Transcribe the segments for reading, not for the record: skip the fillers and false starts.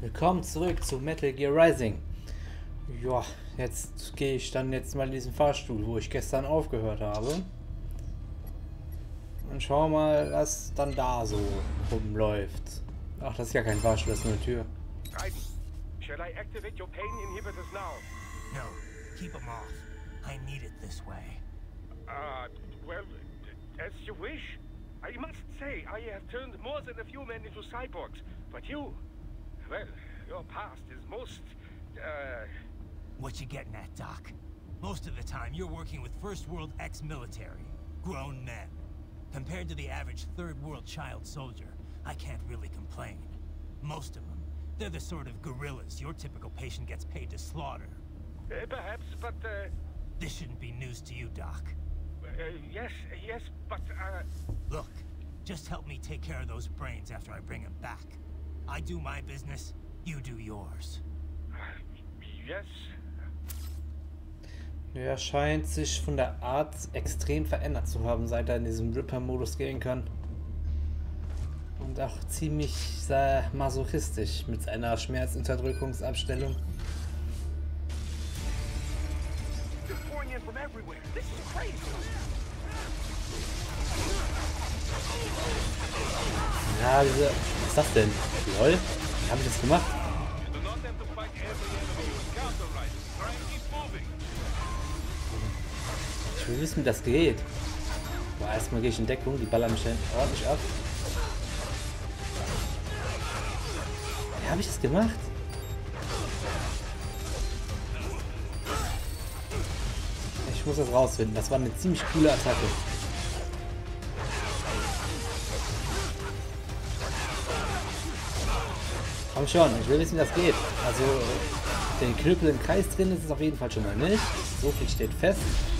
Willkommen zurück zu Metal Gear Rising. Ja, jetzt gehe ich dann jetzt mal in diesen Fahrstuhl, wo ich gestern aufgehört habe. Und schau mal, was dann da so rumläuft. Ach, das ist ja kein Fahrstuhl, das ist nur eine Tür. Raiden, shall I activate your pain inhibitors now? No, keep them off. I need it this way. Well, as you wish. I must say, I have turned more than a few men into cyborgs, but you, well, your past is most, What you getting at, Doc? Most of the time, you're working with First World ex-military. Grown men. Compared to the average Third World child soldier, I can't really complain. Most of them, they're the sort of guerrillas your typical patient gets paid to slaughter. perhaps, but, This shouldn't be news to you, Doc. yes, but, Look, just help me take care of those brains after I bring them back. I do my business, you do yours. yes. Er scheint sich von der Art extrem verändert zu haben, seit er in diesem Ripper-Modus gehen kann. Und auch ziemlich masochistisch mit seiner Schmerzunterdrückungsabstellung. They're pouring in from everywhere. This is crazy. Ja, diese... Was ist das denn? Lol? Wie habe ich das gemacht? You do not have to fight every enemy with counter Raiden. Try and keep moving. Ich will wissen, wie das geht. Boah, erstmal gehe ich in Deckung, die ballern mich dann ordentlich ab. Wie habe ich das gemacht? Ich muss das rausfinden. Das war eine ziemlich coole Attacke. Komm schon, ich will wissen, wie das geht. Also, den Knüppel im Kreis drin ist es auf jeden Fall schon mal nicht. So viel steht fest.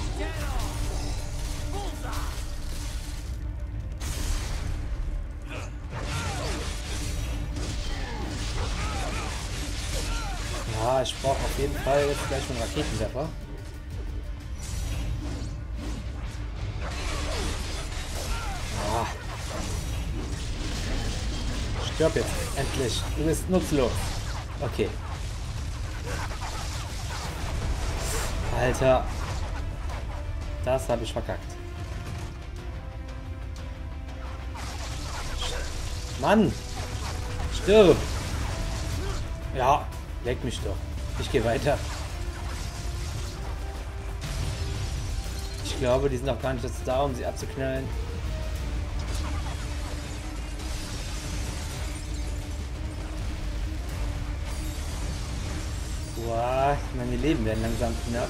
Ja, ich brauche auf jeden Fall jetzt gleich einen Raketenwerfer. Ah. Stirb jetzt, endlich. Du bist nutzlos. Okay. Alter. Das habe ich verkackt. Mann. Stirb. Ja, leck mich doch. Ich gehe weiter. Ich glaube, die sind auch gar nicht dazu da, um sie abzuknallen. Boah, meine Leben werden langsam knapp.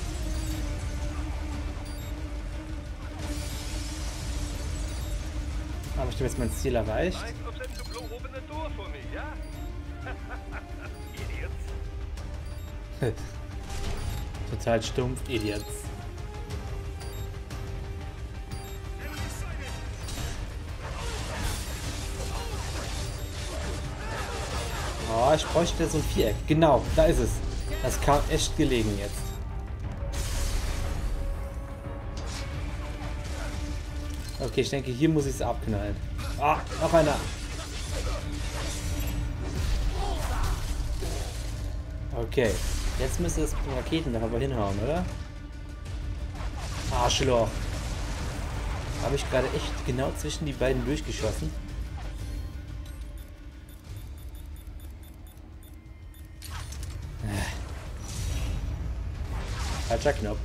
Aber ich habe jetzt mein Ziel erreicht. 5% to blow open the door for me, yeah? Idiots. Total stumpf, Idiots. Oh, ich bräuchte so ein Viereck. Genau, da ist es. Das kam echt gelegen jetzt. Okay, ich denke, hier muss ich es abknallen. Ah, noch einer. Okay, jetzt müsste das Raketen aber hinhauen, oder? Arschloch. Habe ich gerade echt genau zwischen die beiden durchgeschossen? Falscher Knopf.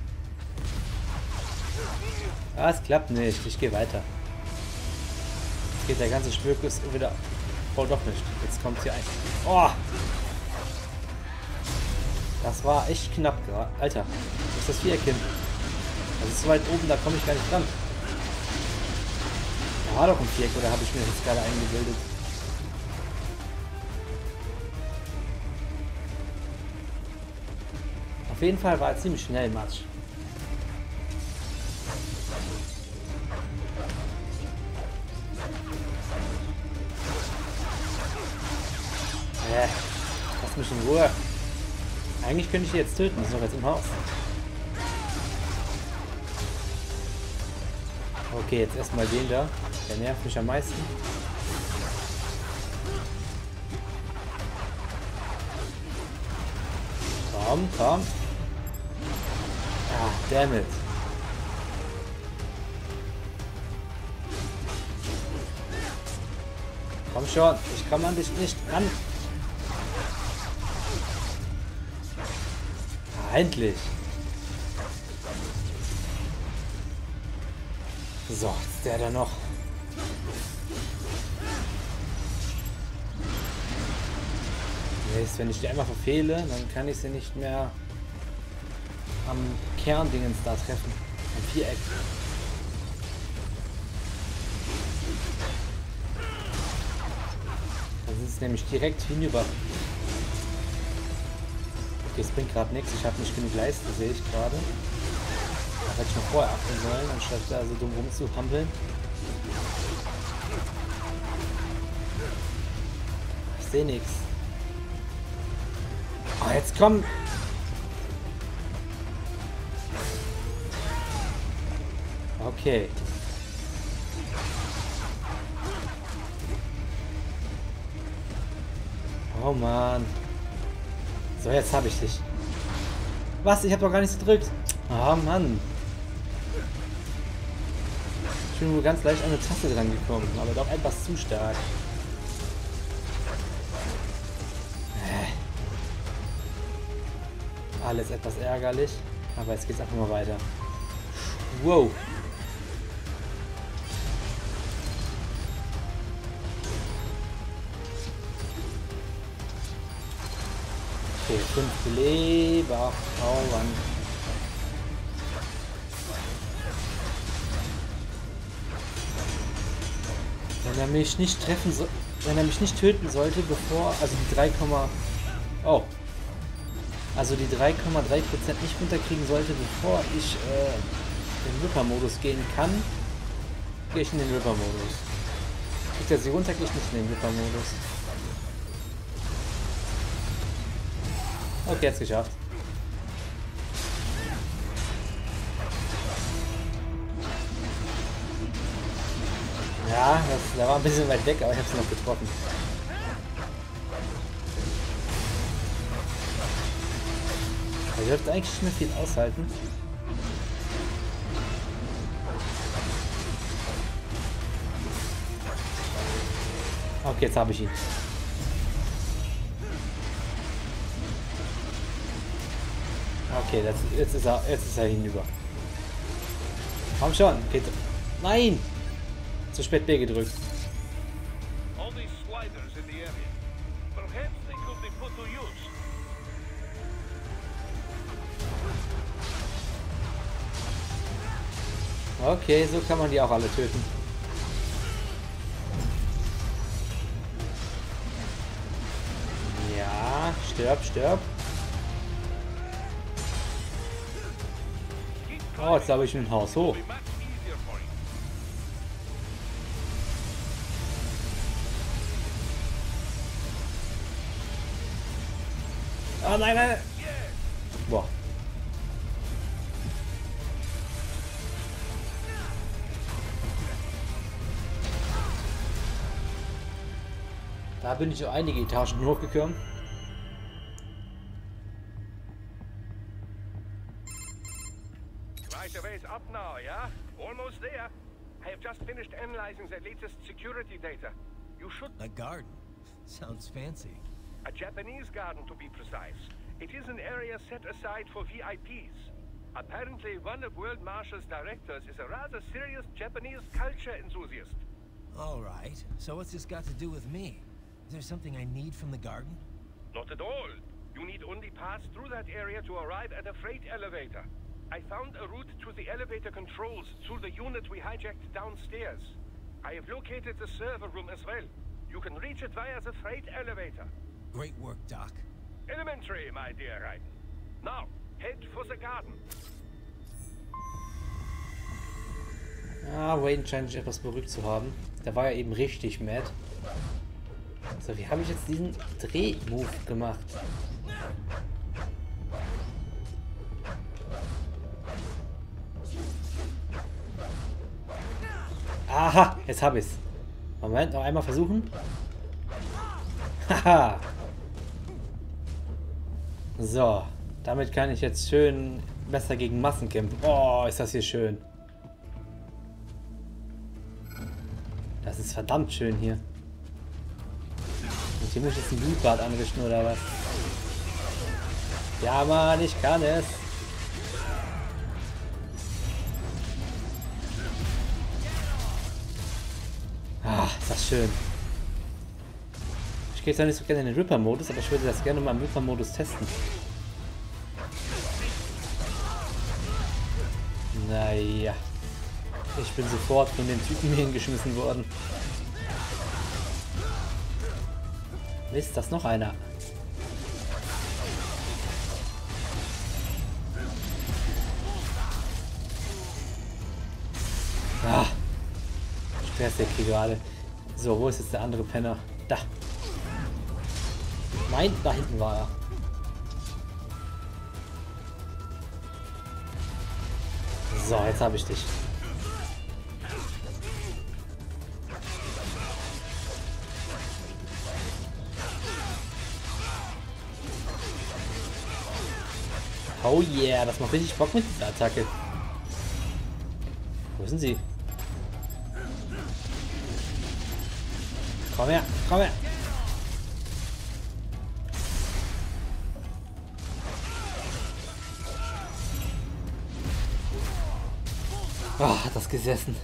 Ah, es klappt nicht. Ich gehe weiter. Jetzt geht der ganze Spürkuss wieder... Oh, doch nicht. Jetzt kommt hier ein... Oh! Das war echt knapp gerade. Alter, wo ist das Viereck hin? Das ist so weit oben, da komme ich gar nicht dran. Da war doch ein Viereck, oder habe ich mir das jetzt gerade eingebildet? Auf jeden Fall war er ziemlich schnell, Matsch. Lass mich in Ruhe. Eigentlich könnte ich die jetzt töten, die ist noch jetzt im Haus. Okay, jetzt erstmal den da. Der nervt mich am meisten. Komm, komm. Ah, damn it. Komm schon, ich komme an dich nicht ran. Ah, endlich. So, jetzt der da noch. Jetzt, wenn ich die einmal verfehle, dann kann ich sie nicht mehr am Kerndingens da treffen. Am Viereck. Dann sind es nämlich direkt hinüber. Okay, es bringt gerade nichts. Ich habe nicht genug Leiste, sehe ich gerade. Da hätte ich noch vorher achten sollen, anstatt da so dumm rumzuhampeln. Ich sehe nichts. Oh, jetzt komm! Okay. Oh Mann. So, jetzt habe ich dich. Was? Ich habe doch gar nichts gedrückt. Oh Mann. Ich bin nur ganz leicht an eine Taste dran gekommen, aber doch etwas zu stark. Alles etwas ärgerlich, aber jetzt geht's einfach mal weiter. Wow. Okay, 5 Leber. Oh Mann. Wenn er mich nicht treffen soll, wenn er mich nicht töten sollte, bevor, also die 3, oh. Also die 3,3% nicht runterkriegen sollte, bevor ich in den Ripper-Modus gehen kann, gehe ich in den Ripper-Modus. Kriegt er sie runter, gehe ich nicht in den Ripper-Modus. Okay, jetzt geschafft. Ja, der war ein bisschen weit weg, aber ich habe sie noch getroffen. Er dürfte eigentlich nicht mehr viel aushalten. Okay, jetzt habe ich ihn. Okay, jetzt ist er hinüber. Komm schon, Peter. Nein! Zu spät B gedrückt. Okay, so kann man die auch alle töten. Ja, stirb, stirb. Oh, jetzt glaube ich ein Haus hoch. Oh nein, nein. Boah. Da bin ich so einige Etagen hochgekommen. Right away is up now, yeah? Almost there. I have just finished analyzing the latest security data. You should... A garden? Sounds fancy. A Japanese garden, to be precise. It is an area set aside for VIPs. Apparently, one of World Marshall's directors is a rather serious Japanese culture enthusiast. All right. So what's this got to do with me? Is there something I need from the garden? Not at all. You need only pass through that area to arrive at a freight elevator. I found a route to the elevator controls through the unit we hijacked downstairs. I have located the server room as well. You can reach it via the freight elevator. Great work, Doc. Elementary, my dear Raiden. Now, head for the garden. Ah, Wayne scheint sich etwas beruhigt zu haben. Der war ja eben richtig mad. So, wie habe ich jetzt diesen Dreh-Move gemacht? Aha, jetzt habe ich es. Moment, noch einmal versuchen. Haha. So. Damit kann ich jetzt schön besser gegen Massen kämpfen. Oh, ist das hier schön. Das ist verdammt schön hier. Und hier muss ich jetzt ein Blutbad anrichten oder was? Ja, Mann, ich kann es. Ah, ist das schön. Ich gehe jetzt nicht so gerne in den Ripper-Modus, aber ich würde das gerne mal im Ripper-Modus testen. Naja. Ich bin sofort von den Typen hier hingeschmissen worden. Ist das noch einer? Ah. Stressig hier gerade. So, wo ist jetzt der andere Penner? Da. Nein, da hinten war er. So, jetzt habe ich dich. Oh yeah, das macht richtig Bock mit dieser Attacke. Wo sind sie? Komm her, komm her. Oh, hat das gesessen.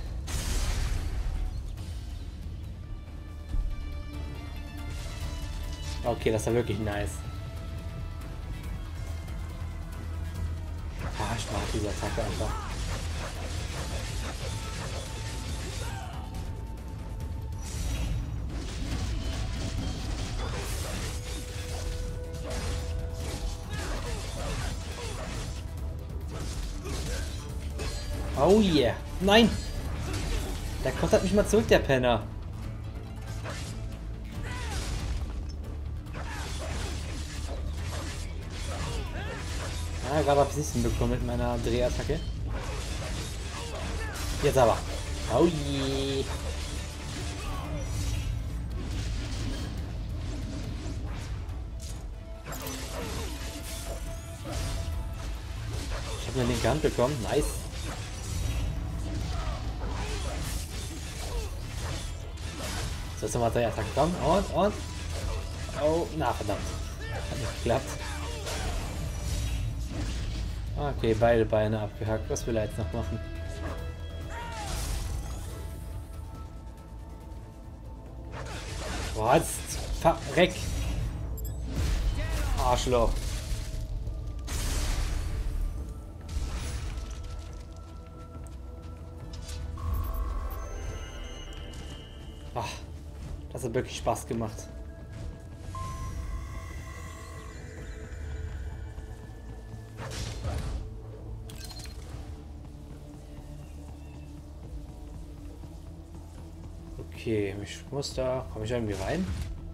Okay, das war wirklich nice. Ah, ich mag diese Attacke einfach. Oh yeah. Nein! Der kontert mich mal zurück, der Penner. Ah, gerade habe ich es nicht hinbekommen mit meiner Drehattacke. Jetzt aber. Oh je. Ich habe eine linke Hand bekommen. Nice. So, jetzt nochmal Drehattacke kommen. Und. Oh, na verdammt. Hat nicht geklappt. Okay, beide Beine abgehackt. Was will er jetzt noch machen? Was? Verreck! Arschloch! Ach, das hat wirklich Spaß gemacht. Okay, ich muss da... Komme ich irgendwie rein?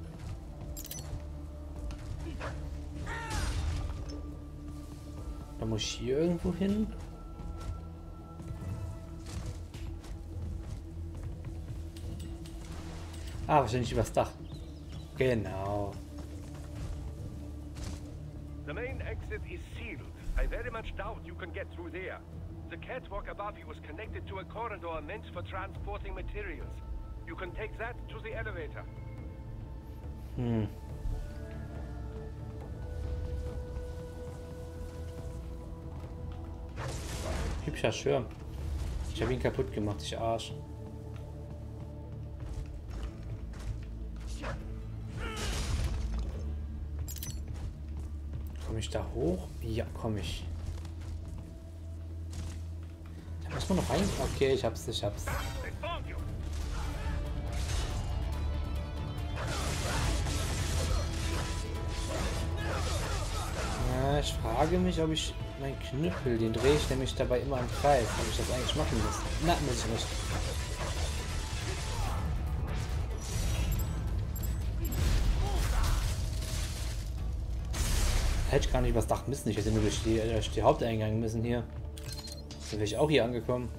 Da muss ich hier irgendwo hin. Ah, wahrscheinlich übers Dach. Genau. The main exit is sealed. I very much doubt you can get through there. The catwalk above you is connected to a corridor meant for transporting materials. You can take that to the elevator. Hübscher Schirm. Ich habe ihn kaputt gemacht, ich Arsch. Komme ich da hoch? Ja, komme ich. Da muss man noch rein. Okay, ich hab's. Ja, ich frage mich, ob ich meinen Knüppel, den drehe ich nämlich dabei immer im Kreis. Ob ich das eigentlich machen muss. Na, muss ich nicht. Hätte ich gar nicht übers Dach müssen. Ich hätte nur durch die Haupteingang müssen hier. Dann wäre ich auch hier angekommen.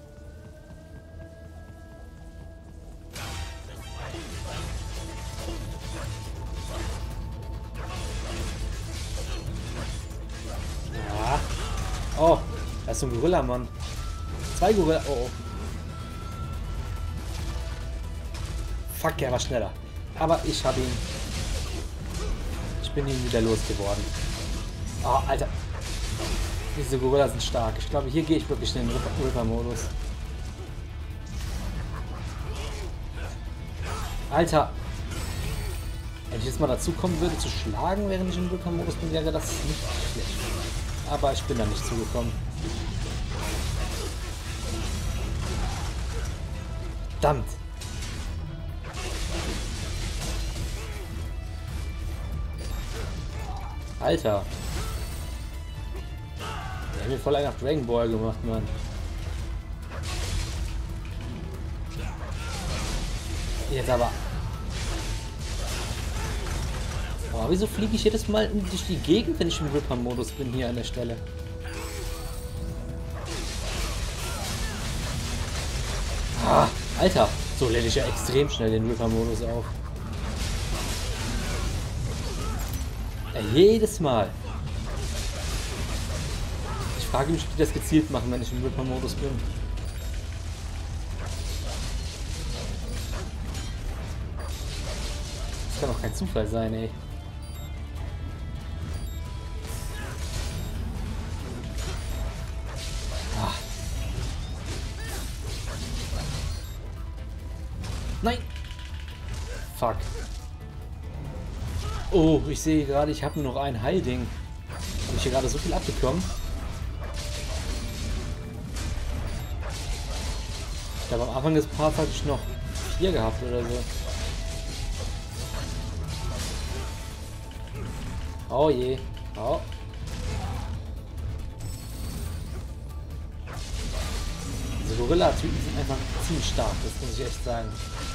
ist so ein Gorilla, Mann. 2 Gorilla. Oh, oh. Fuck, er war schneller. Aber ich habe ihn. Ich bin ihn wieder losgeworden. Oh, Alter. Diese Gorilla sind stark. Ich glaube, hier gehe ich wirklich in den Ripper-Modus. Alter. Wenn ich jetzt mal dazu kommen würde, zu schlagen, während ich im Ripper-Modus bin, wäre das nicht schlecht. Aber ich bin da nicht zugekommen. Verdammt. Alter. Der hat mir voll einen auf Dragon Ball gemacht, Mann. Jetzt aber. Oh, wieso fliege ich jedes Mal durch die Gegend, wenn ich im Ripper-Modus bin hier an der Stelle? Ah, Alter. So lädt ich ja extrem schnell den Ripper-Modus auf. Jedes Mal. Ich frage mich, ob die das gezielt machen, wenn ich im Ripper-Modus bin. Das kann doch kein Zufall sein, ey. Ah. Nein! Fuck. Oh, ich sehe gerade, ich habe nur noch ein Heilding. Habe ich hier gerade so viel abbekommen? Ich glaube, am Anfang des Parts hatte ich noch 4 gehabt oder so. Oh je. Oh. Diese Gorilla-Typen sind einfach ziemlich stark, das muss ich echt sagen.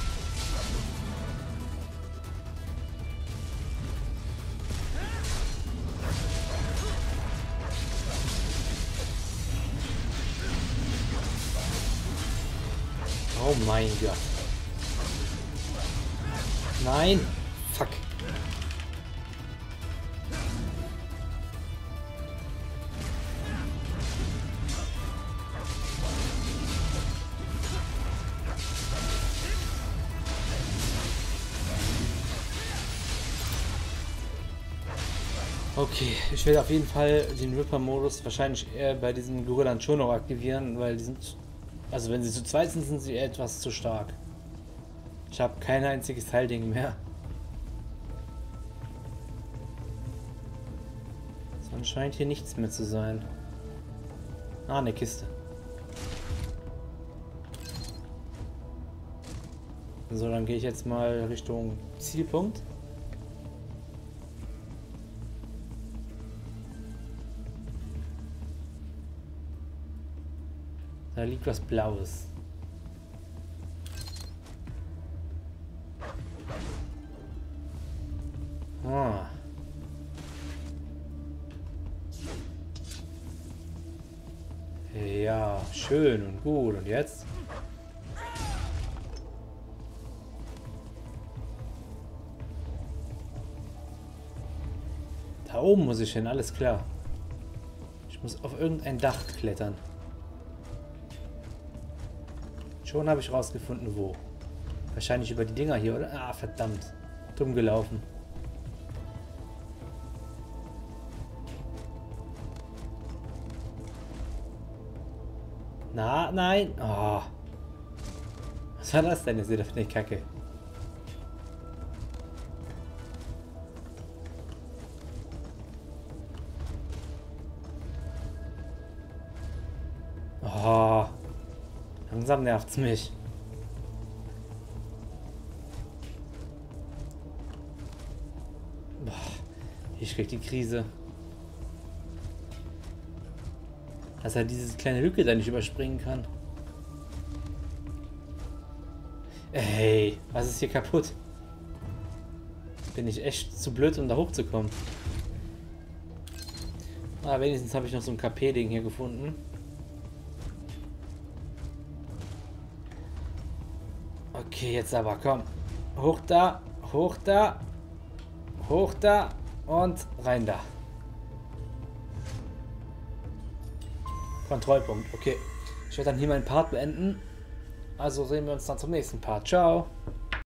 Oh mein Gott. Nein. Fuck. Okay, ich werde auf jeden Fall den Ripper-Modus wahrscheinlich eher bei diesen Gorillan schon noch aktivieren, weil die sind... Also wenn sie zu zweit sind, sind sie etwas zu stark. Ich habe kein einziges Heilding mehr. Sonst scheint hier nichts mehr zu sein. Ah, eine Kiste. So, dann gehe ich jetzt mal Richtung Zielpunkt. Da liegt was Blaues. Ah. Ja, schön und gut. Und jetzt? Da oben muss ich hin, alles klar. Ich muss auf irgendein Dach klettern. Schon habe ich rausgefunden, wo. Wahrscheinlich über die Dinger hier, oder? Ah, verdammt. Dumm gelaufen. Na, nein. Oh. Was war das denn jetzt wieder für eine Kacke? Oh. Langsam nervt's mich. Boah, ich krieg die Krise. Dass er diese kleine Lücke da nicht überspringen kann. Ey, was ist hier kaputt? Bin ich echt zu blöd, um da hochzukommen. Ah, wenigstens habe ich noch so ein KP-Ding hier gefunden. Okay, jetzt aber, komm. Hoch da, hoch da, hoch da und rein da. Kontrollpunkt, okay. Ich werde dann hier meinen Part beenden. Also sehen wir uns dann zum nächsten Part. Ciao.